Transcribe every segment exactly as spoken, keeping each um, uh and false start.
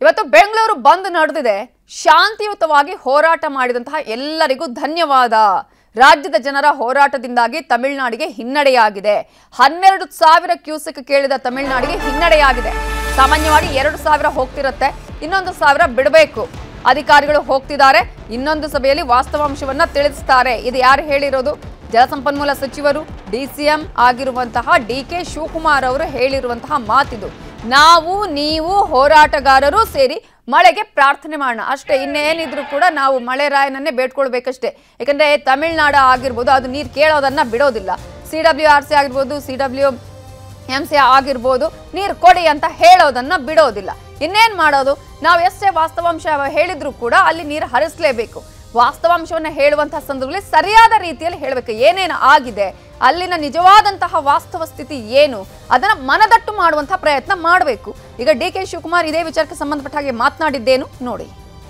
ಇವತ್ತು ಬೆಂಗಳೂರು ಬಂದ್ ನಡೆದಿದೆ. ಶಾಂತಿಯುತವಾಗಿ ಹೋರಾಟ ಮಾಡಿದಂತಹ ಎಲ್ಲರಿಗೂ ಧನ್ಯವಾದ. ರಾಜ್ಯದ ಜನರ ಹೋರಾಟದಿಂದಾಗಿ ತಮಿಳುನಾಡಿಗೆ ಹಿನ್ನಡೆಯಾಗಿದೆ. ಹನ್ನೆರಡು ಸಾವಿರ ಕ್ಯೂಸೆಕ್ ಕೇಳಿದ ತಮಿಳುನಾಡಿಗೆ ಹಿನ್ನಡೆಯಾಗಿದೆ. ಸಾಮಾನ್ಯವಾಗಿ ಎರಡು ಸಾವಿರ ಹೋಗ್ತಿರುತ್ತೆ, ಇನ್ನೊಂದು ಸಾವಿರ ಬಿಡಬೇಕು. ಅಧಿಕಾರಿಗಳು ಹೋಗ್ತಿದ್ದಾರೆ. ಇನ್ನೊಂದು ಸಭೆಯಲ್ಲಿ ವಾಸ್ತವಾಂಶವನ್ನ ತಿಳಿಸ್ತಾರೆ. ಇದು ಯಾರು ಹೇಳಿರೋದು? ಜಲಸಂಪನ್ಮೂಲ ಸಚಿವರು ಡಿಸಿಎಂ ಆಗಿರುವಂತಹ ಡಿ ಕೆ ಶಿವಕುಮಾರ್ ಅವರು ಹೇಳಿರುವಂತಹ ಮಾತಿದು. ನಾವು ನೀವು ಹೋರಾಟಗಾರರು ಸೇರಿ ಮಳೆಗೆ ಪ್ರಾರ್ಥನೆ ಮಾಡೋಣ ಅಷ್ಟೇ. ಇನ್ನೇನಿದ್ರು ಕೂಡ ನಾವು ಮಳೆ ರಾಯನನ್ನೇ ಬೇಡ್ಕೊಳ್ಬೇಕಷ್ಟೇ. ಯಾಕಂದ್ರೆ ತಮಿಳುನಾಡು ಆಗಿರ್ಬೋದು, ಅದು ನೀರು ಕೇಳೋದನ್ನ ಬಿಡೋದಿಲ್ಲ. ಸಿ ಡಬ್ಲ್ಯೂ ಆರ್ ಸಿ ಆಗಿರ್ಬೋದು, ಸಿ ಡಬ್ಲ್ಯೂ ಎಂ ಸಿ ಆಗಿರ್ಬೋದು, ನೀರು ಕೊಡಿ ಅಂತ ಹೇಳೋದನ್ನ ಬಿಡೋದಿಲ್ಲ. ಇನ್ನೇನ್ ಮಾಡೋದು? ನಾವು ಎಷ್ಟೇ ವಾಸ್ತವಾಂಶ ಹೇಳಿದ್ರು ಕೂಡ ಅಲ್ಲಿ ನೀರು ಹರಿಸಲೇಬೇಕು. ವಾಸ್ತವಾಂಶವನ್ನ ಹೇಳುವಂತಹ ಸಂದರ್ಭದಲ್ಲಿ ಸರಿಯಾದ ರೀತಿಯಲ್ಲಿ ಹೇಳಬೇಕು. ಏನೇನು ಆಗಿದೆ, ಅಲ್ಲಿನ ನಿಜವಾದಂತಹ ವಾಸ್ತವ ಸ್ಥಿತಿ ಏನು, ಅದನ್ನ ಮನದಟ್ಟು ಮಾಡುವಂತಹ ಪ್ರಯತ್ನ ಮಾಡಬೇಕು. ಈಗ ಡಿ ಕೆ ಶಿವಕುಮಾರ್ ಇದೇ ವಿಚಾರಕ್ಕೆ ಸಂಬಂಧಪಟ್ಟ ಹಾಗೆ ಮಾತನಾಡಿದ್ದೇನು ನೋಡಿ.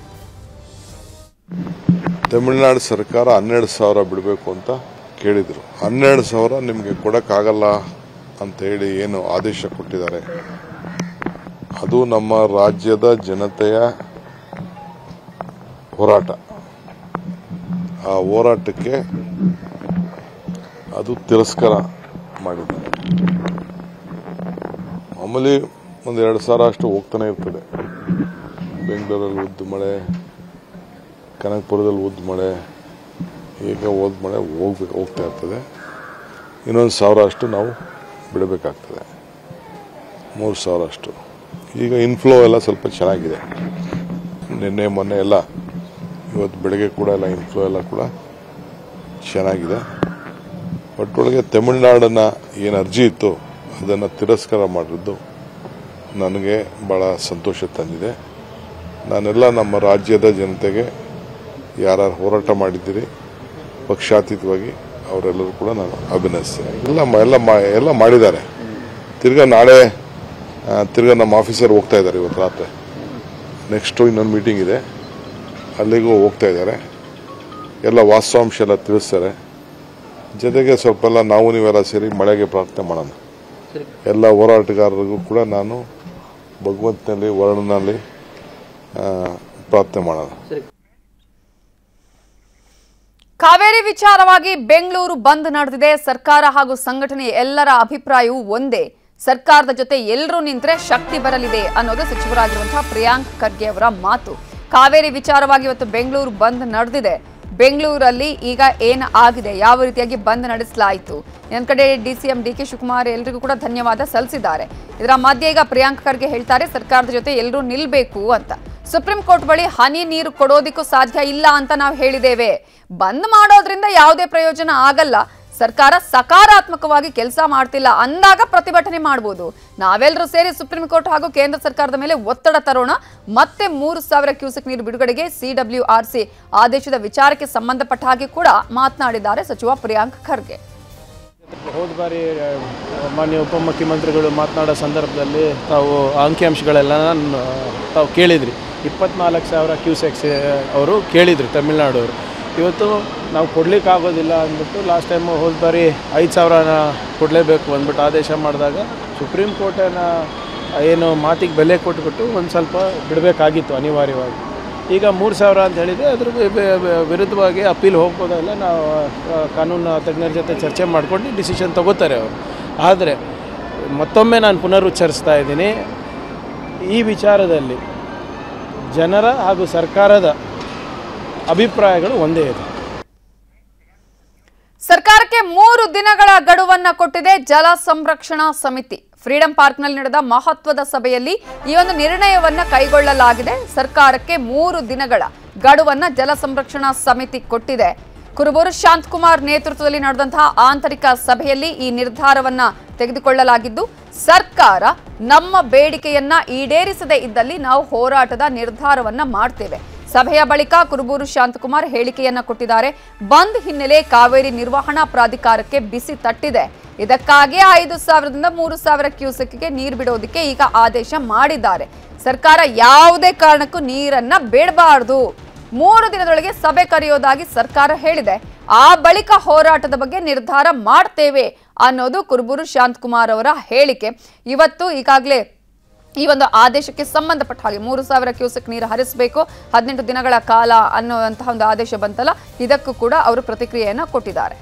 ತಮಿಳುನಾಡು ಸರ್ಕಾರ ಹನ್ನೆರಡು ಸಾವಿರ ಬಿಡಬೇಕು ಅಂತ ಕೇಳಿದ್ರು. ಹನ್ನೆರಡು ಸಾವಿರ ನಿಮಗೆ ಕೊಡಕ್ಕಾಗಲ್ಲ ಅಂತ ಹೇಳಿ ಏನು ಆದೇಶ ಕೊಟ್ಟಿದ್ದಾರೆ, ಅದು ನಮ್ಮ ರಾಜ್ಯದ ಜನತೆಯ ಹೋರಾಟ. ಆ ಹೋರಾಟಕ್ಕೆ ಅದು ತಿರಸ್ಕಾರ ಮಾಡಿದ್ದಾರೆ. ಮಾಮೂಲಿ ಒಂದು ಎರಡು ಸಾವಿರ ಅಷ್ಟು ಹೋಗ್ತಾನೆ ಇರ್ತದೆ. ಬೆಂಗಳೂರಲ್ಲಿ ಉದ್ದು ಮಳೆ, ಕನಕಪುರದಲ್ಲಿ ಉದ್ದು ಮಳೆ, ಈಗ ಓದ್ ಮಳೆ ಹೋಗ್ಬೇಕು ಹೋಗ್ತಾ ಇರ್ತದೆ. ಇನ್ನೊಂದು ಸಾವಿರ ಅಷ್ಟು ನಾವು ಬಿಡಬೇಕಾಗ್ತದೆ, ಮೂರು ಸಾವಿರ ಅಷ್ಟು. ಈಗ ಇನ್ಫ್ಲೋ ಎಲ್ಲ ಸ್ವಲ್ಪ ಚೆನ್ನಾಗಿದೆ. ನಿನ್ನೆ ಮೊನ್ನೆ ಎಲ್ಲ, ಇವತ್ತು ಬೆಳಗ್ಗೆ ಕೂಡ ಎಲ್ಲ ಇನ್ಫ್ಲೋ ಎಲ್ಲ ಕೂಡ ಚೆನ್ನಾಗಿದೆ. ಒಟ್ಟೊಳಗೆ ತಮಿಳುನಾಡನ್ನ ಏನು ಅರ್ಜಿ ಇತ್ತು ಅದನ್ನು ತಿರಸ್ಕಾರ ಮಾಡಿದ್ದು ನನಗೆ ಭಾಳ ಸಂತೋಷ ತಂದಿದೆ. ನಾನೆಲ್ಲ ನಮ್ಮ ರಾಜ್ಯದ ಜನತೆಗೆ ಯಾರು ಹೋರಾಟ ಮಾಡಿದ್ದೀರಿ ಪಕ್ಷಾತೀತವಾಗಿ ಅವರೆಲ್ಲರೂ ಕೂಡ ನಾನು ಅಭಿನಯಿಸ್ತೇನೆ. ಎಲ್ಲ ಎಲ್ಲ ಎಲ್ಲ ಮಾಡಿದ್ದಾರೆ. ತಿರ್ಗಾ ನಾಳೆ ತಿರ್ಗಾ ನಮ್ಮ ಆಫೀಸರ್ ಹೋಗ್ತಾ ಇದ್ದಾರೆ. ಇವತ್ತು ರಾತ್ರಿ ನೆಕ್ಸ್ಟು ಇನ್ನೊಂದು ಮೀಟಿಂಗ್ ಇದೆ, ಅಲ್ಲಿಗೂ ಹೋಗ್ತಾ ಇದ್ದಾರೆ. ಎಲ್ಲ ವಾಸ್ತವಾಂಶ ಎಲ್ಲ ತಿಳಿಸ್ತಾರೆ. ಜೊತೆಗೆ ಸ್ವಲ್ಪ ಎಲ್ಲ ನಾವು ನೀವೆಲ್ಲ ಸೇರಿ ಮಳೆಗೆ ಪ್ರಾರ್ಥನೆ ಮಾಡೋಣ. ಎಲ್ಲ ಹೋರಾಟಗಾರರಿಗೂ ಕೂಡ ನಾನು ಭಗವಂತನಲ್ಲಿ ವರ್ಣನಲ್ಲಿ ಪ್ರಾರ್ಥನೆ ಮಾಡೋಣ. ಕಾವೇರಿ ವಿಚಾರವಾಗಿ ಬೆಂಗಳೂರು ಬಂದ್ ನಡೆದಿದೆ. ಸರ್ಕಾರ ಹಾಗೂ ಸಂಘಟನೆ ಎಲ್ಲರ ಅಭಿಪ್ರಾಯವೂ ಒಂದೇ. ಸರ್ಕಾರದ ಜೊತೆ ಎಲ್ಲರೂ ನಿಂತರೆ ಶಕ್ತಿ ಬರಲಿದೆ ಅನ್ನೋದು ಸಚಿವರಾಗಿರುವಂತಹ ಪ್ರಿಯಾಂಕ್ ಖರ್ಗೆ ಅವರ ಮಾತು. ಕಾವೇರಿ ವಿಚಾರವಾಗಿ ಇವತ್ತು ಬೆಂಗಳೂರು ಬಂದ್ ನಡೆದಿದೆ. ಬೆಂಗಳೂರಲ್ಲಿ ಈಗ ಏನು ಆಗಿದೆ, ಯಾವ ರೀತಿಯಾಗಿ ಬಂದ್ ನಡೆಸಲಾಯಿತು, ನನ್ನ ಕಡೆ ಡಿಸಿಎಂ ಡಿ ಕೆ ಶಿವಕುಮಾರ್ ಎಲ್ಲರಿಗೂ ಕೂಡ ಧನ್ಯವಾದ ಸಲ್ಲಿಸಿದ್ದಾರೆ. ಇದರ ಮಧ್ಯೆ ಈಗ ಪ್ರಿಯಾಂಕ್ ಖರ್ಗೆ ಹೇಳ್ತಾರೆ ಸರ್ಕಾರದ ಜೊತೆ ಎಲ್ಲರೂ ನಿಲ್ಬೇಕು ಅಂತ. ಸುಪ್ರೀಂ ಕೋರ್ಟ್ ಬಳಿ ಹನಿ ನೀರು ಕೊಡೋದಿಕ್ಕೂ ಸಾಧ್ಯ ಇಲ್ಲ ಅಂತ ನಾವು ಹೇಳಿದ್ದೇವೆ. ಬಂದ್ ಮಾಡೋದ್ರಿಂದ ಯಾವುದೇ ಪ್ರಯೋಜನ ಆಗಲ್ಲ. ಸರ್ಕಾರ ಸಕಾರಾತ್ಮಕವಾಗಿ ಕೆಲಸ ಮಾಡ್ತಿಲ್ಲ ಅಂದಾಗ ಪ್ರತಿಭಟನೆ ಮಾಡಬಹುದು. ನಾವೆಲ್ಲರೂ ಸೇರಿ ಸುಪ್ರೀಂ ಕೋರ್ಟ್ ಹಾಗೂ ಕೇಂದ್ರ ಸರ್ಕಾರದ ಮೇಲೆ ಒತ್ತಡ ತರೋಣ. ಮತ್ತೆ ಮೂರು ಸಾವಿರ ಕ್ಯೂಸೆಕ್ ನೀರು ಬಿಡುಗಡೆಗೆ ಸಿ ಡಬ್ಲ್ಯೂ ಆರ್ ಸಿ ಆದೇಶದ ವಿಚಾರಕ್ಕೆ ಸಂಬಂಧಪಟ್ಟ ಹಾಗೆ ಕೂಡ ಮಾತನಾಡಿದ್ದಾರೆ ಸಚಿವ ಪ್ರಿಯಾಂಕ್ ಖರ್ಗೆ. ಹೋದ ಬಾರಿ ಮಾನ್ಯ ಉಪಮುಖ್ಯಮಂತ್ರಿಗಳು ಮಾತನಾಡೋ ಸಂದರ್ಭದಲ್ಲಿ ತಾವು ಅಂಕಿಅಂಶಗಳೆಲ್ಲ ತಾವು ಕೇಳಿದ್ರಿ. ಇಪ್ಪತ್ನಾಲ್ಕು ಸಾವಿರ ಕ್ಯೂಸೆಕ್ಸ್ ಅವರು ಕೇಳಿದ್ರು ತಮಿಳುನಾಡವರು. ಇವತ್ತು ನಾವು ಕೊಡಲಿಕ್ಕಾಗೋದಿಲ್ಲ ಅಂದ್ಬಿಟ್ಟು ಲಾಸ್ಟ್ ಟೈಮು ಹೋದ ಬಾರಿ ಐದು ಸಾವಿರನ ಕೊಡಲೇಬೇಕು ಅಂದ್ಬಿಟ್ಟು ಆದೇಶ ಮಾಡಿದಾಗ ಸುಪ್ರೀಂ ಕೋರ್ಟನ ಏನು ಮಾತಿಗೆ ಬೆಲೆ ಕೊಟ್ಬಿಟ್ಟು ಒಂದು ಸ್ವಲ್ಪ ಬಿಡಬೇಕಾಗಿತ್ತು ಅನಿವಾರ್ಯವಾಗಿ. ಈಗ ಮೂರು ಸಾವಿರ ಅಂತ ಹೇಳಿದರೆ ಅದ್ರ ವಿರುದ್ಧವಾಗಿ ಅಪೀಲ್ ಹೋಗ್ಬೋದಲ್ಲ. ನಾವು ಕಾನೂನು ತಜ್ಞರ ಜೊತೆ ಚರ್ಚೆ ಮಾಡ್ಕೊಂಡು ಡಿಸಿಷನ್ ತಗೋತಾರೆ ಅವರು. ಆದರೆ ಮತ್ತೊಮ್ಮೆ ನಾನು ಪುನರುಚ್ಚರಿಸ್ತಾ ಇದ್ದೀನಿ, ಈ ವಿಚಾರದಲ್ಲಿ ಜನರ ಹಾಗೂ ಸರ್ಕಾರದ ಅಭಿಪ್ರಾಯಗಳು ಒಂದೇ ಇದೆ. ಸರ್ಕಾರಕ್ಕೆ ಮೂರು ದಿನಗಳ ಗಡುವನ್ನ ಕೊಟ್ಟಿದೆ ಜಲ ಸಂರಕ್ಷಣಾ ಸಮಿತಿ. ಫ್ರೀಡಂ ಪಾರ್ಕ್ನಲ್ಲಿ ನಡೆದ ಮಹತ್ವದ ಸಭೆಯಲ್ಲಿ ಈ ಒಂದು ನಿರ್ಣಯವನ್ನ ಕೈಗೊಳ್ಳಲಾಗಿದೆ. ಸರ್ಕಾರಕ್ಕೆ ಮೂರು ದಿನಗಳ ಗಡುವನ್ನ ಜಲ ಸಂರಕ್ಷಣಾ ಸಮಿತಿ ಕೊಟ್ಟಿದೆ. ಕುರುಬೂರು ಶಾಂತಕುಮಾರ್ ನೇತೃತ್ವದಲ್ಲಿ ನಡೆದಂತಹ ಆಂತರಿಕ ಸಭೆಯಲ್ಲಿ ಈ ನಿರ್ಧಾರವನ್ನ ತೆಗೆದುಕೊಳ್ಳಲಾಗಿದ್ದು, ಸರ್ಕಾರ ನಮ್ಮ ಬೇಡಿಕೆಯನ್ನ ಈಡೇರಿಸದೇ ಇದ್ದಲ್ಲಿ ನಾವು ಹೋರಾಟದ ನಿರ್ಧಾರವನ್ನ ಮಾಡ್ತೇವೆ. ಸಭೆಯ ಬಳಿಕ ಕುರುಬೂರು ಶಾಂತಕುಮಾರ್ ಹೇಳಿಕೆಯನ್ನ ಕೊಟ್ಟಿದ್ದಾರೆ. ಬಂದ್ ಹಿನ್ನೆಲೆ ಕಾವೇರಿ ನಿರ್ವಹಣಾ ಪ್ರಾಧಿಕಾರಕ್ಕೆ ಬಿಸಿ ತಟ್ಟಿದೆ. ಇದಕ್ಕಾಗಿ ಐದು ಸಾವಿರದಿಂದ ಮೂರು ಸಾವಿರ ಕ್ಯೂಸೆಕ್ಗೆ ನೀರು ಬಿಡೋದಕ್ಕೆ ಈಗ ಆದೇಶ ಮಾಡಿದ್ದಾರೆ. ಸರ್ಕಾರ ಯಾವುದೇ ಕಾರಣಕ್ಕೂ ನೀರನ್ನ ಬಿಡಬಾರದು, ಮೂರು ದಿನದೊಳಗೆ ಸಭೆ ಕರೆಯೋದಾಗಿ ಸರ್ಕಾರ ಹೇಳಿದೆ. ಆ ಬಳಿಕ ಹೋರಾಟದ ಬಗ್ಗೆ ನಿರ್ಧಾರ ಮಾಡ್ತೇವೆ ಅನ್ನೋದು ಕುರುಬೂರು ಶಾಂತಕುಮಾರ್ ಅವರ ಹೇಳಿಕೆ. ಇವತ್ತು ಈಗಾಗಲೇ ಈ ಒಂದು ಆದೇಶಕ್ಕೆ ಸಂಬಂಧಪಟ್ಟ ಹಾಗೆ ಮೂರು ಸಾವಿರ ಕ್ಯೂಸೆಕ್ ನೀರು ಹರಿಸಬೇಕು, ಹದಿನೆಂಟು ದಿನಗಳ ಕಾಲ ಅನ್ನುವಂತಹ ಒಂದು ಆದೇಶ ಬಂತಲ್ಲ, ಇದಕ್ಕೂ ಕೂಡ ಅವರು ಪ್ರತಿಕ್ರಿಯೆಯನ್ನ ಕೊಟ್ಟಿದ್ದಾರೆ.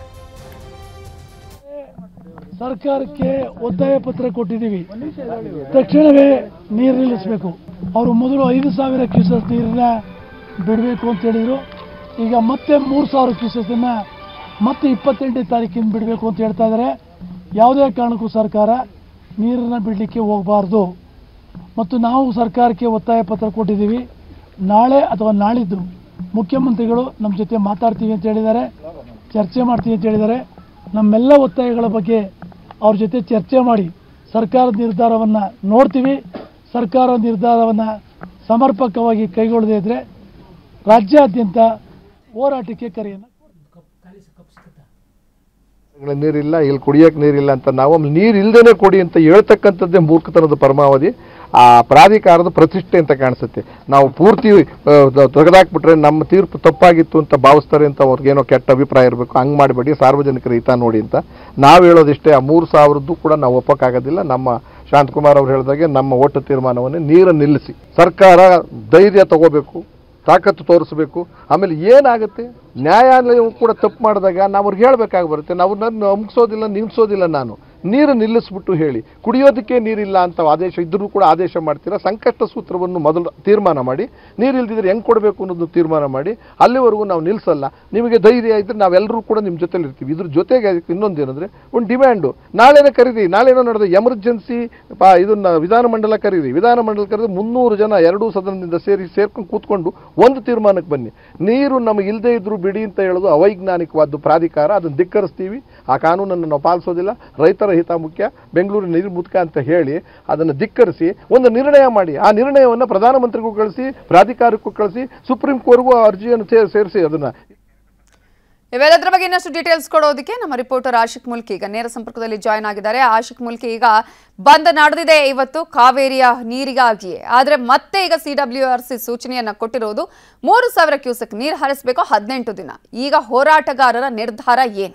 ಸರ್ಕಾರಕ್ಕೆ ಒತ್ತಾಯ ಪತ್ರ ಕೊಟ್ಟಿದ್ದೀವಿ, ತಕ್ಷಣವೇ ನೀರು ನಿಲ್ಲಿಸಬೇಕು. ಅವರು ಮೊದಲು ಐದು ಸಾವಿರ ಕ್ಯೂಸೆಕ್ ನೀರನ್ನ ಬಿಡಬೇಕು ಅಂತ ಹೇಳಿದರು. ಈಗ ಮತ್ತೆ ಮೂರು ಸಾವಿರ ಕ್ಯೂಸೆಕ್ನ ಮತ್ತೆ ಇಪ್ಪತ್ತೆಂಟನೇ ತಾರೀಕಿನ ಬಿಡಬೇಕು ಅಂತ ಹೇಳ್ತಾ ಇದ್ದಾರೆ. ಯಾವುದೇ ಕಾರಣಕ್ಕೂ ಸರ್ಕಾರ ನೀರನ್ನು ಬಿಡಲಿಕ್ಕೆ ಹೋಗಬಾರ್ದು. ಮತ್ತು ನಾವು ಸರ್ಕಾರಕ್ಕೆ ಒತ್ತಾಯ ಪತ್ರ ಕೊಟ್ಟಿದ್ದೀವಿ. ನಾಳೆ ಅಥವಾ ನಾಳಿದ್ದು ಮುಖ್ಯಮಂತ್ರಿಗಳು ನಮ್ಮ ಜೊತೆ ಮಾತಾಡ್ತೀವಿ ಅಂತ ಹೇಳಿದ್ದಾರೆ, ಚರ್ಚೆ ಮಾಡ್ತೀವಿ ಅಂತ ಹೇಳಿದ್ದಾರೆ. ನಮ್ಮೆಲ್ಲ ಒತ್ತಾಯಗಳ ಬಗ್ಗೆ ಅವ್ರ ಜೊತೆ ಚರ್ಚೆ ಮಾಡಿ ಸರ್ಕಾರದ ನಿರ್ಧಾರವನ್ನು ನೋಡ್ತೀವಿ. ಸರ್ಕಾರ ನಿರ್ಧಾರವನ್ನು ಸಮರ್ಪಕವಾಗಿ ಕೈಗೊಳ್ಳದೇ ಇದ್ದರೆ ರಾಜ್ಯಾದ್ಯಂತ ಹೋರಾಟಕ್ಕೆ ಕರೆಯನ್ನು. ನೀರಿಲ್ಲ, ಇಲ್ಲಿ ಕುಡಿಯೋಕೆ ನೀರಿಲ್ಲ ಅಂತ ನಾವು ನೀರು ಇಲ್ಲದೇ ಕೊಡಿ ಅಂತ ಹೇಳ್ತಕ್ಕಂಥದ್ದೇ ಮೂರ್ಖತನದ ಪರಮಾವಧಿ. ಆ ಪ್ರಾಧಿಕಾರದ ಪ್ರತಿಷ್ಠೆ ಅಂತ ಕಾಣಿಸುತ್ತೆ. ನಾವು ಪೂರ್ತಿ ತೆಗೆದಾಕ್ಬಿಟ್ರೆ ನಮ್ಮ ತೀರ್ಪು ತಪ್ಪಾಗಿತ್ತು ಅಂತ ಭಾವಿಸ್ತಾರೆ ಅಂತ ಅವ್ರಿಗೇನೋ ಕೆಟ್ಟ ಅಭಿಪ್ರಾಯ ಇರಬೇಕು. ಹಂಗೆ ಮಾಡಬೇಡಿ, ಸಾರ್ವಜನಿಕರ ಹಿತ ನೋಡಿ ಅಂತ ನಾವು ಹೇಳೋದಿಷ್ಟೇ. ಆ ಮೂರು ಸಾವಿರದ್ದು ಕೂಡ ನಾವು ಒಪ್ಪಕ್ಕಾಗೋದಿಲ್ಲ. ನಮ್ಮ ಶಾಂತಕುಮಾರ್ ಅವ್ರು ಹೇಳಿದಾಗೆ ನಮ್ಮ ಒಟ್ಟು ತೀರ್ಮಾನವನ್ನು ನೀರನ್ನು ನಿಲ್ಲಿಸಿ ಸರ್ಕಾರ ಧೈರ್ಯ ತಗೋಬೇಕು, ತಾಕತ್ತು ತೋರಿಸಬೇಕು. ಆಮೇಲೆ ಏನಾಗುತ್ತೆ, ನ್ಯಾಯಾಲಯವು ಕೂಡ ತಪ್ಪು ಮಾಡಿದಾಗ ನಾವು ಅವ್ರಿಗೆ ಹೇಳಬೇಕಾಗಿ ಬರುತ್ತೆ. ನಾವು ನನ್ನ ಅಮ್ಸೋದಿಲ್ಲ, ನಿಲ್ಲಿಸೋದಿಲ್ಲ. ನಾನು ನೀರು ನಿಲ್ಲಿಸ್ಬಿಟ್ಟು ಹೇಳಿ, ಕುಡಿಯೋದಕ್ಕೆ ನೀರಿಲ್ಲ ಅಂತ ಆದೇಶ ಇದ್ದರೂ ಕೂಡ ಆದೇಶ ಮಾಡ್ತೀರಾ. ಸಂಕಷ್ಟ ಸೂತ್ರವನ್ನು ಮೊದಲು ತೀರ್ಮಾನ ಮಾಡಿ, ನೀರು ಇಲ್ದಿದ್ರೆ ಹೆಂಗೆ ಕೊಡಬೇಕು ಅನ್ನೋದು ತೀರ್ಮಾನ ಮಾಡಿ. ಅಲ್ಲಿವರೆಗೂ ನಾವು ನಿಲ್ಲಿಸಲ್ಲ. ನಿಮಗೆ ಧೈರ್ಯ ಇದ್ದರೆ ನಾವೆಲ್ಲರೂ ಕೂಡ ನಿಮ್ಮ ಜೊತೆಲಿ ಇರ್ತೀವಿ. ಇದ್ರ ಜೊತೆಗೆ ಇನ್ನೊಂದು ಏನಂದರೆ ಒಂದು ಡಿಮ್ಯಾಂಡು, ನಾಳೆನೇ ಕರೀರಿ. ನಾಳೆನೋ ನಡೆದ ಎಮರ್ಜೆನ್ಸಿ ಪಾ ಇದನ್ನು ವಿಧಾನಮಂಡಲ ಕರೀರಿ. ವಿಧಾನಮಂಡಲ ಕರೆದು ಮುನ್ನೂರು ಜನ ಎರಡೂ ಸದನದಿಂದ ಸೇರಿ ಸೇರ್ಕೊಂಡು ಕೂತ್ಕೊಂಡು ಒಂದು ತೀರ್ಮಾನಕ್ಕೆ ಬನ್ನಿ. ನೀರು ನಮಗೆ ಇಲ್ಲದೇ ಇದ್ರೂ ಬಿಡಿ ಅಂತ ಹೇಳೋದು ಅವೈಜ್ಞಾನಿಕವಾದ್ದು ಪ್ರಾಧಿಕಾರ. ಅದನ್ನು ಧಿಕ್ಕರಿಸ್ತೀವಿ. ಆ ಕಾನೂನನ್ನು ನಾವು ಪಾಲಿಸೋದಿಲ್ಲ. ರೈತರ ಹಿತ ಮುಖ್ಯ, ಬೆಂಗಳೂರು ನೀರು ಮುಖ್ಯ ಅಂತ ಹೇಳಿ ಅದನ್ನು ಧಿಕ್ಕರಿಸಿ ಒಂದು ನಿರ್ಣಯ ಮಾಡಿ. ಆ ನಿರ್ಣಯವನ್ನು ಪ್ರಧಾನಮಂತ್ರಿಗೂ ಕಳಿಸಿ, ಪ್ರಾಧಿಕಾರಕ್ಕೂ ಕಳಿಸಿ, ಸುಪ್ರೀಂ ಕೋರ್ಟ್ಗೂ ಅರ್ಜಿಯನ್ನು ಸೇರಿಸಿ ಅದನ್ನು. ಇವೆಲ್ಲದರ ಬಗ್ಗೆ ಇನ್ನಷ್ಟು ಡೀಟೇಲ್ಸ್ ಕೊಡೋದಕ್ಕೆ ನಮ್ಮ ರಿಪೋರ್ಟರ್ ಆಶಿಕ್ ಮುಲ್ಕಿ ಈಗ ನೇರ ಸಂಪರ್ಕದಲ್ಲಿ ಜಾಯ್ನ್ ಆಗಿದ್ದಾರೆ. ಆಶಿಕ್ ಮುಲ್ಕಿ, ಈಗ ಬಂದ್ ನಡೆದಿದೆ ಇವತ್ತು ಕಾವೇರಿಯ ನೀರಿಗಾಗಿಯೇ, ಆದರೆ ಮತ್ತೆ ಈಗ ಸಿ ಡಬ್ಲ್ಯೂ ಆರ್ ಸಿ ಸೂಚನೆಯನ್ನ ಕೊಟ್ಟಿರೋದು ಮೂರು ಸಾವಿರ ಕ್ಯೂಸೆಕ್ ನೀರು ಹರಿಸಬೇಕು ಹದಿನೆಂಟು ದಿನ. ಈಗ ಹೋರಾಟಗಾರರ ನಿರ್ಧಾರ ಏನು?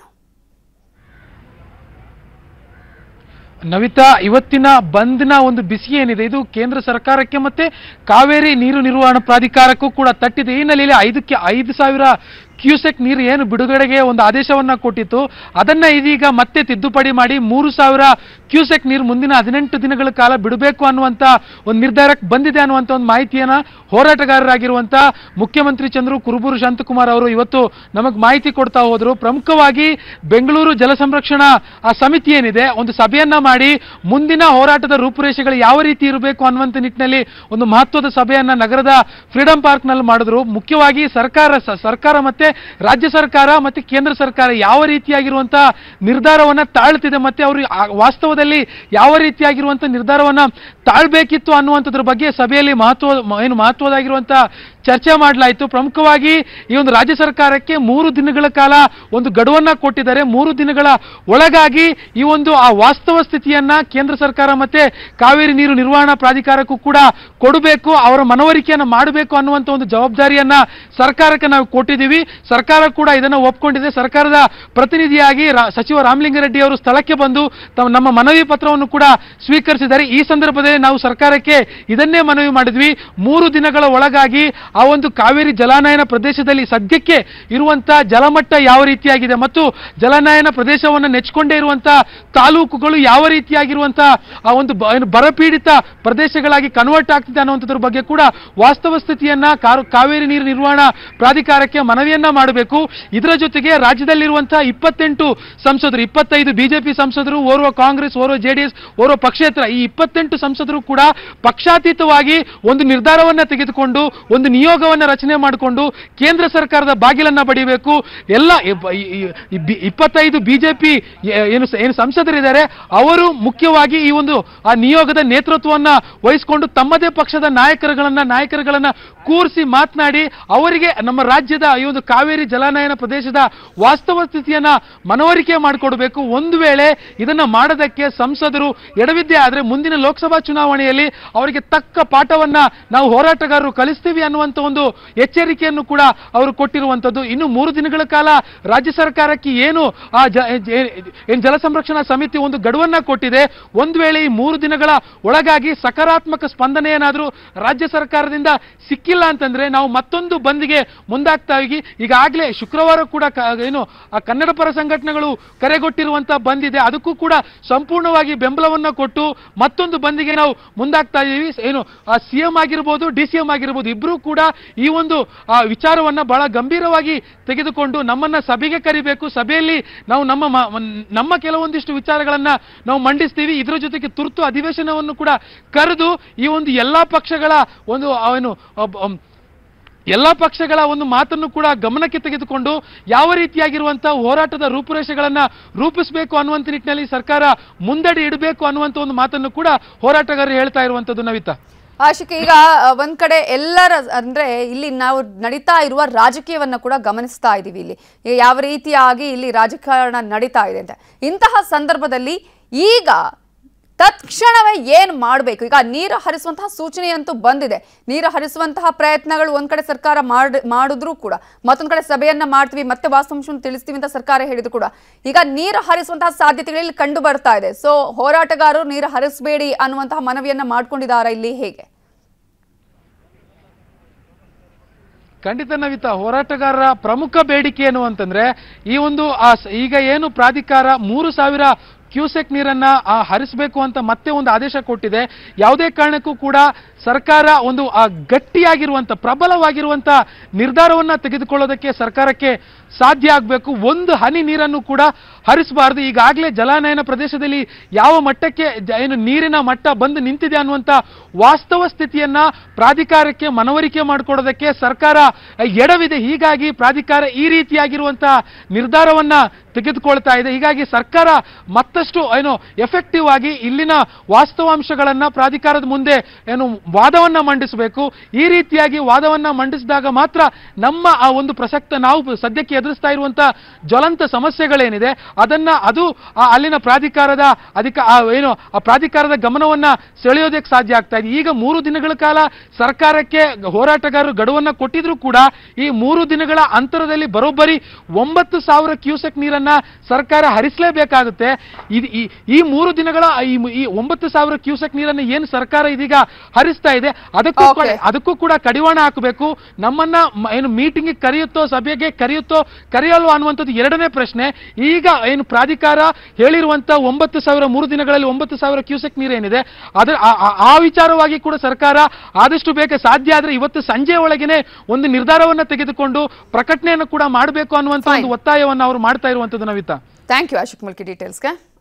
ನವಿತಾ, ಇವತ್ತಿನ ಬಂದ್ನ ಒಂದು ಬಿಸಿ ಏನಿದೆ ಇದು ಕೇಂದ್ರ ಸರ್ಕಾರಕ್ಕೆ ಮತ್ತೆ ಕಾವೇರಿ ನೀರು ನಿರ್ವಹಣಾ ಪ್ರಾಧಿಕಾರಕ್ಕೂ ಕೂಡ ತಟ್ಟಿದೆ. ಈ ಹಿನ್ನೆಲೆಯಲ್ಲಿ ಐದಕ್ಕೆ ಐದು ಸಾವಿರ ಕ್ಯೂಸೆಕ್ ನೀರು ಏನು ಬಿಡುಗಡೆಗೆ ಒಂದು ಆದೇಶವನ್ನ ಕೊಟ್ಟಿತ್ತು, ಅದನ್ನ ಇದೀಗ ಮತ್ತೆ ತಿದ್ದುಪಡಿ ಮಾಡಿ ಮೂರು ಸಾವಿರ ಕ್ಯೂಸೆಕ್ ನೀರು ಮುಂದಿನ ಹದಿನೆಂಟು ದಿನಗಳ ಕಾಲ ಬಿಡಬೇಕು ಅನ್ನುವಂತ ಒಂದು ನಿರ್ಧಾರಕ್ಕೆ ಬಂದಿದೆ ಅನ್ನುವಂಥ ಒಂದು ಮಾಹಿತಿಯನ್ನ ಹೋರಾಟಗಾರರಾಗಿರುವಂತ ಮುಖ್ಯಮಂತ್ರಿ ಚಂದ್ರು ಕುರುಬೂರು ಶಾಂತಕುಮಾರ್ ಅವರು ಇವತ್ತು ನಮಗೆ ಮಾಹಿತಿ ಕೊಡ್ತಾ ಹೋದ್ರು. ಪ್ರಮುಖವಾಗಿ ಬೆಂಗಳೂರು ಜಲ ಸಂರಕ್ಷಣಾ ಆ ಸಮಿತಿ ಏನಿದೆ ಒಂದು ಸಭೆಯನ್ನ ಮಾಡಿ ಮುಂದಿನ ಹೋರಾಟದ ರೂಪುರೇಷೆಗಳು ಯಾವ ರೀತಿ ಇರಬೇಕು ಅನ್ನುವಂಥ ನಿಟ್ಟಿನಲ್ಲಿ ಒಂದು ಮಹತ್ವದ ಸಭೆಯನ್ನ ನಗರದ ಫ್ರೀಡಂ ಪಾರ್ಕ್ ನಲ್ಲಿ ಮಾಡಿದ್ರು. ಮುಖ್ಯವಾಗಿ ಸರ್ಕಾರ ಸರ್ಕಾರ ಮತ್ತೆ ರಾಜ್ಯ ಸರ್ಕಾರ ಮತ್ತೆ ಕೇಂದ್ರ ಸರ್ಕಾರ ಯಾವ ರೀತಿಯಾಗಿರುವಂತಹ ನಿರ್ಧಾರವನ್ನ ತಾಳ್ತಿದೆ, ಮತ್ತೆ ಅವರು ವಾಸ್ತವದಲ್ಲಿ ಯಾವ ರೀತಿಯಾಗಿರುವಂತಹ ನಿರ್ಧಾರವನ್ನ ತಾಳ್ಬೇಕಿತ್ತು ಅನ್ನುವಂಥದ್ರ ಬಗ್ಗೆ ಸಭೆಯಲ್ಲಿ ಮಹತ್ವ ಏನು ಮಹತ್ವದಾಗಿರುವಂತಹ ಚರ್ಚೆ ಮಾಡಲಾಯಿತು. ಪ್ರಮುಖವಾಗಿ ಈ ಒಂದು ರಾಜ್ಯ ಸರ್ಕಾರಕ್ಕೆ ಮೂರು ದಿನಗಳ ಕಾಲ ಒಂದು ಗಡುವನ್ನ ಕೊಟ್ಟಿದ್ದಾರೆ. ಮೂರು ದಿನಗಳ ಒಳಗಾಗಿ ಈ ಒಂದು ಆ ವಾಸ್ತವ ಸ್ಥಿತಿಯನ್ನ ಕೇಂದ್ರ ಸರ್ಕಾರ ಮತ್ತೆ ಕಾವೇರಿ ನೀರು ನಿರ್ವಹಣಾ ಪ್ರಾಧಿಕಾರಕ್ಕೂ ಕೂಡ ಕೊಡಬೇಕು, ಅವರ ಮನವರಿಕೆಯನ್ನ ಮಾಡಬೇಕು ಅನ್ನುವಂಥ ಒಂದು ಜವಾಬ್ದಾರಿಯನ್ನ ಸರ್ಕಾರಕ್ಕೆ ನಾವು ಕೊಟ್ಟಿದ್ದೀವಿ. ಸರ್ಕಾರ ಕೂಡ ಇದನ್ನು ಒಪ್ಕೊಂಡಿದೆ. ಸರ್ಕಾರದ ಪ್ರತಿನಿಧಿಯಾಗಿ ಸಚಿವ ರಾಮಲಿಂಗಾರೆಡ್ಡಿ ಅವರು ಸ್ಥಳಕ್ಕೆ ಬಂದು ನಮ್ಮ ಮನವಿ ಪತ್ರವನ್ನು ಕೂಡ ಸ್ವೀಕರಿಸಿದ್ದಾರೆ. ಈ ಸಂದರ್ಭದಲ್ಲಿ ನಾವು ಸರ್ಕಾರಕ್ಕೆ ಇದನ್ನೇ ಮನವಿ ಮಾಡಿದ್ವಿ, ಮೂರು ದಿನಗಳ ಒಳಗಾಗಿ ಆ ಒಂದು ಕಾವೇರಿ ಜಲಾನಯನ ಪ್ರದೇಶದಲ್ಲಿ ಸದ್ಯಕ್ಕೆ ಇರುವಂತಹ ಜಲಮಟ್ಟ ಯಾವ ರೀತಿಯಾಗಿದೆ ಮತ್ತು ಜಲಾನಯನ ಪ್ರದೇಶವನ್ನು ನೆಚ್ಚಿಕೊಂಡೇ ಇರುವಂತಹ ತಾಲೂಕುಗಳು ಯಾವ ರೀತಿಯಾಗಿರುವಂತಹ ಆ ಒಂದು ಬರಪೀಡಿತ ಪ್ರದೇಶಗಳಾಗಿ ಕನ್ವರ್ಟ್ ಆಗ್ತಿದೆ ಅನ್ನುವಂಥದ್ರ ಬಗ್ಗೆ ಕೂಡ ವಾಸ್ತವ ಸ್ಥಿತಿಯನ್ನ ಕಾವೇರಿ ನೀರು ನಿರ್ವಹಣಾ ಪ್ರಾಧಿಕಾರಕ್ಕೆ ಮನವಿಯನ್ನ ಮಾಡಬೇಕು. ಇದರ ಜೊತೆಗೆ ರಾಜ್ಯದಲ್ಲಿರುವಂತಹ ಇಪ್ಪತ್ತೆಂಟು ಸಂಸದರು, ಇಪ್ಪತ್ತೈದು ಬಿಜೆಪಿ ಸಂಸದರು, ಓರ್ವ ಕಾಂಗ್ರೆಸ್, ಓರ್ವ ಜೆಡಿಎಸ್, ಓರ್ವ ಪಕ್ಷೇತರ, ಈ ಇಪ್ಪತ್ತೆಂಟು ಸಂಸದರು ಕೂಡ ಪಕ್ಷಾತೀತವಾಗಿ ಒಂದು ನಿರ್ಧಾರವನ್ನ ತೆಗೆದುಕೊಂಡು ಒಂದು ನಿಯೋಗವನ್ನ ರಚನೆ ಮಾಡಿಕೊಂಡು ಕೇಂದ್ರ ಸರ್ಕಾರದ ಬಾಗಿಲನ್ನ ಬಡಿಬೇಕು. ಎಲ್ಲ ಇಪ್ಪತ್ತೈದು ಬಿಜೆಪಿ ಏನು ಏನು ಸಂಸದರಿದ್ದಾರೆ ಅವರು ಮುಖ್ಯವಾಗಿ ಈ ಒಂದು ಆ ನಿಯೋಗದ ನೇತೃತ್ವವನ್ನ ವಹಿಸಿಕೊಂಡು ತಮ್ಮದೇ ಪಕ್ಷದ ನಾಯಕರುಗಳನ್ನ ನಾಯಕರುಗಳನ್ನ ಕೂರಿಸಿ ಮಾತನಾಡಿ ಅವರಿಗೆ ನಮ್ಮ ರಾಜ್ಯದ ಈ ಒಂದು ಕಾವೇರಿ ಜಲಾನಯನ ಪ್ರದೇಶದ ವಾಸ್ತವ ಸ್ಥಿತಿಯನ್ನ ಮನವರಿಕೆ ಮಾಡಿಕೊಡಬೇಕು. ಒಂದು ವೇಳೆ ಇದನ್ನ ಮಾಡದಕ್ಕೆ ಸಂಸದರು ಎಡವಿದ್ದೇ ಆದ್ರೆ ಮುಂದಿನ ಲೋಕಸಭಾ ಚುನಾವಣೆಯಲ್ಲಿ ಅವರಿಗೆ ತಕ್ಕ ಪಾಠವನ್ನ ನಾವು ಹೋರಾಟಗಾರರು ಕಲಿಸ್ತೀವಿ ಅನ್ನುವಂಥ ಅನ್ನುವಂಥ ಒಂದು ಎಚ್ಚರಿಕೆಯನ್ನು ಕೂಡ ಅವರು ಕೊಟ್ಟಿರುವಂಥದ್ದು. ಇನ್ನು ಮೂರು ದಿನಗಳ ಕಾಲ ರಾಜ್ಯ ಸರ್ಕಾರಕ್ಕೆ ಏನು ಆ ಏನು ಜಲ ಸಂರಕ್ಷಣಾ ಸಮಿತಿ ಒಂದು ಗಡುವನ್ನ ಕೊಟ್ಟಿದೆ. ಒಂದು ವೇಳೆ ಈ ಮೂರು ದಿನಗಳ ಒಳಗಾಗಿ ಸಕಾರಾತ್ಮಕ ಸ್ಪಂದನೆ ಏನಾದರೂ ರಾಜ್ಯ ಸರ್ಕಾರದಿಂದ ಸಿಕ್ಕಿಲ್ಲ ಅಂತಂದ್ರೆ ನಾವು ಮತ್ತೊಂದು ಬಂದ್ಗೆ ಮುಂದಾಗ್ತಾ ಹೋಗಿ ಈಗಾಗಲೇ ಶುಕ್ರವಾರ ಕೂಡ ಏನು ಆ ಕನ್ನಡ ಪರ ಸಂಘಟನೆಗಳು ಕರೆಗೊಟ್ಟಿರುವಂತಹ ಬಂದಿದೆ, ಅದಕ್ಕೂ ಕೂಡ ಸಂಪೂರ್ಣವಾಗಿ ಬೆಂಬಲವನ್ನ ಕೊಟ್ಟು ಮತ್ತೊಂದು ಬಂದಿಗೆ ನಾವು ಮುಂದಾಗ್ತಾ ಇದ್ದೀವಿ. ಏನು ಆ ಸಿಎಂ ಆಗಿರ್ಬೋದು ಡಿ ಸಿ ಎಂ ಆಗಿರ್ಬೋದು ಇಬ್ರು ಕೂಡ ಈ ಒಂದು ಆ ವಿಚಾರವನ್ನ ಬಹಳ ಗಂಭೀರವಾಗಿ ತೆಗೆದುಕೊಂಡು ನಮ್ಮನ್ನ ಸಭೆಗೆ ಕರಿಬೇಕು, ಸಭೆಯಲ್ಲಿ ನಾವು ನಮ್ಮ ನಮ್ಮ ಕೆಲವೊಂದಿಷ್ಟು ವಿಚಾರಗಳನ್ನ ನಾವು ಮಂಡಿಸ್ತೀವಿ, ಇದರ ಜೊತೆಗೆ ತುರ್ತು ಅಧಿವೇಶನವನ್ನು ಕೂಡ ಕರೆದು ಈ ಒಂದು ಎಲ್ಲಾ ಪಕ್ಷಗಳ ಒಂದು ಏನು ಎಲ್ಲ ಪಕ್ಷಗಳ ಒಂದು ಮಾತನ್ನು ಕೂಡ ಗಮನಕ್ಕೆ ತೆಗೆದುಕೊಂಡು ಯಾವ ರೀತಿಯಾಗಿರುವಂತಹ ಹೋರಾಟದ ರೂಪುರೇಷೆಗಳನ್ನ ರೂಪಿಸಬೇಕು ಅನ್ನುವಂಥ ನಿಟ್ಟಿನಲ್ಲಿ ಸರ್ಕಾರ ಮುಂದಡಿ ಇಡಬೇಕು ಅನ್ನುವಂಥ ಒಂದು ಮಾತನ್ನು ಕೂಡ ಹೋರಾಟಗಾರರು ಹೇಳ್ತಾ ಇರುವಂತದ್ದು. ನವಿತಾ ಆಶಿಕ್, ಈಗ ಒಂದ್ ಕಡೆ ಎಲ್ಲರ ಅಂದ್ರೆ ಇಲ್ಲಿ ನಾವು ನಡೀತಾ ಇರುವ ರಾಜಕೀಯವನ್ನ ಕೂಡ ಗಮನಿಸ್ತಾ ಇದ್ದೀವಿ. ಇಲ್ಲಿ ಯಾವ ರೀತಿಯಾಗಿ ಇಲ್ಲಿ ರಾಜಕಾರಣ ನಡೀತಾ ಇದೆ ಅಂತ, ಇಂತಹ ಸಂದರ್ಭದಲ್ಲಿ ಈಗ ತತ್ಕ್ಷಣವೇ ಏನು ಮಾಡಬೇಕು? ಈಗ ನೀರು ಹರಿಸುವಂತಹ ಸೂಚನೆಯಂತೂ ಬಂದಿದೆ, ನೀರು ಹರಿಸುವಂತಹ ಪ್ರಯತ್ನಗಳು ಒಂದ್ ಕಡೆ ಸರ್ಕಾರ ಮಾಡ್ ಮಾಡಿದ್ರು ಕೂಡ ಮತ್ತೊಂದ್ ಕಡೆ ಸಭೆಯನ್ನ ಮಾಡ್ತೀವಿ ಮತ್ತೆ ವಾಸ್ತವಾಂಶವನ್ನು ತಿಳಿಸ್ತೀವಿ ಅಂತ ಸರ್ಕಾರ ಹೇಳಿದ್ರು ಕೂಡ ಈಗ ನೀರು ಹರಿಸುವಂತಹ ಸಾಧ್ಯತೆಗಳಲ್ಲಿ ಕಂಡು ಬರ್ತಾ ಇದೆ. ಸೊ ಹೋರಾಟಗಾರರು ನೀರು ಹರಿಸಬೇಡಿ ಅನ್ನುವಂತಹ ಮನವಿಯನ್ನ ಮಾಡ್ಕೊಂಡಿದ್ದಾರೆ. ಇಲ್ಲಿ ಹೇಗೆ? ಖಂಡಿತ ನವಿತಾ, ಹೋರಾಟಗಾರರ ಪ್ರಮುಖ ಬೇಡಿಕೆ ಏನು ಅಂತಂದ್ರೆ ಈ ಒಂದು ಈಗ ಏನು ಪ್ರಾಧಿಕಾರ ಮೂರು ಸಾವಿರ ಕ್ಯೂಸೆಕ್ ನೀರನ್ನ ಹರಿಸಬೇಕು ಅಂತ ಮತ್ತೆ ಒಂದು ಆದೇಶ ಕೊಟ್ಟಿದೆ. ಯಾವುದೇ ಕಾರಣಕ್ಕೂ ಕೂಡ ಸರ್ಕಾರ ಒಂದು ಗಟ್ಟಿಯಾಗಿರುವಂತ ಪ್ರಬಲವಾಗಿರುವಂತ ನಿರ್ಧಾರವನ್ನ ತೆಗೆದುಕೊಳ್ಳೋದಕ್ಕೆ ಸರ್ಕಾರಕ್ಕೆ ಸಾಧ್ಯ ಆಗಬೇಕು. ಒಂದು ಹನಿ ನೀರನ್ನು ಕೂಡ ಹರಿಸಬಾರದು. ಈಗಾಗಲೇ ಜಲಾನಯನ ಪ್ರದೇಶದಲ್ಲಿ ಯಾವ ಮಟ್ಟಕ್ಕೆ ಏನು ನೀರಿನ ಮಟ್ಟ ಬಂದು ನಿಂತಿದೆ ಅನ್ನುವಂತ ವಾಸ್ತವ ಸ್ಥಿತಿಯನ್ನ ಪ್ರಾಧಿಕಾರಕ್ಕೆ ಮನವರಿಕೆ ಮಾಡಿಕೊಡೋದಕ್ಕೆ ಸರ್ಕಾರ ಎಡವಿದೆ. ಹೀಗಾಗಿ ಪ್ರಾಧಿಕಾರ ಈ ರೀತಿಯಾಗಿರುವಂತಹ ನಿರ್ಧಾರವನ್ನ ತೆಗೆದುಕೊಳ್ತಾ ಇದೆ. ಹೀಗಾಗಿ ಸರ್ಕಾರ ಮತ್ತಷ್ಟು ಏನು ಎಫೆಕ್ಟಿವ್ ಆಗಿ ಇಲ್ಲಿನ ವಾಸ್ತವಾಂಶಗಳನ್ನ ಪ್ರಾಧಿಕಾರದ ಮುಂದೆ ಏನು ವಾದವನ್ನ ಮಂಡಿಸಬೇಕು. ಈ ರೀತಿಯಾಗಿ ವಾದವನ್ನ ಮಂಡಿಸಿದಾಗ ಮಾತ್ರ ನಮ್ಮ ಆ ಒಂದು ಪ್ರಸಕ್ತ ನಾವು ಸದ್ಯಕ್ಕೆ ಎದುರಿಸ್ತಾ ಇರುವಂತಹ ಜ್ವಲಂತ ಸಮಸ್ಯೆಗಳೇನಿದೆ ಅದನ್ನ ಅದು ಅಲ್ಲಿನ ಪ್ರಾಧಿಕಾರದ ಅಧಿಕ ಏನು ಆ ಪ್ರಾಧಿಕಾರದ ಗಮನವನ್ನ ಸೆಳೆಯೋದಕ್ಕೆ ಸಾಧ್ಯ ಆಗ್ತಾ ಇದೆ. ಈಗ ಮೂರು ದಿನಗಳ ಕಾಲ ಸರ್ಕಾರಕ್ಕೆ ಹೋರಾಟಗಾರರು ಗಡುವನ್ನ ಕೊಟ್ಟಿದ್ರು ಕೂಡ ಈ ಮೂರು ದಿನಗಳ ಅಂತರದಲ್ಲಿ ಬರೋಬ್ಬರಿ ಒಂಬತ್ತು ಸಾವಿರ ಕ್ಯೂಸೆಕ್ ನೀರನ್ನ ಸರ್ಕಾರ ಹರಿಸಲೇಬೇಕಾಗುತ್ತೆ. ಈ ಮೂರು ದಿನಗಳ ಈ ಒಂಬತ್ತು ಸಾವಿರ ಕ್ಯೂಸೆಕ್ ನೀರನ್ನು ಏನು ಸರ್ಕಾರ ಇದೀಗ ಹರಿಸ್ತಾ ಇದೆ ಅದಕ್ಕೂ ಅದಕ್ಕೂ ಕೂಡ ಕಡಿವಾಣ ಹಾಕಬೇಕು. ನಮ್ಮನ್ನ ಏನು ಮೀಟಿಂಗ್ ಕರೆಯುತ್ತೋ ಸಭೆಗೆ ಕರೆಯುತ್ತೋ ಕರೆಯಲ್ವಾ ಅನ್ನುವಂಥದ್ದು ಎರಡನೇ ಪ್ರಶ್ನೆ. ಈಗ ಏನು ಪ್ರಾಧಿಕಾರ ಹೇಳಿರುವಂತ ಒಂಬತ್ತು ಸಾವಿರ ಮೂರು ದಿನಗಳಲ್ಲಿ ಒಂಬತ್ತು ಸಾವಿರ ಕ್ಯೂಸೆಕ್ ನೀರೇನಿದೆ ಅದರ ಆ ವಿಚಾರವಾಗಿ ಕೂಡ ಸರ್ಕಾರ ಆದಷ್ಟು ಬೇಗ ಸಾಧ್ಯ ಆದ್ರೆ ಇವತ್ತು ಸಂಜೆ ಒಳಗೇನೆ ಒಂದು ನಿರ್ಧಾರವನ್ನ ತೆಗೆದುಕೊಂಡು ಪ್ರಕಟಣೆಯನ್ನು ಕೂಡ ಮಾಡಬೇಕು ಅನ್ನುವಂತ ಒಂದು ಒತ್ತಾಯವನ್ನು ಅವರು ಮಾಡ್ತಾ ಇರುವಂತದ್ದು. Navitha, thank you Ashiq Malki ಡೀಟೇಲ್ಸ್ಗೆ.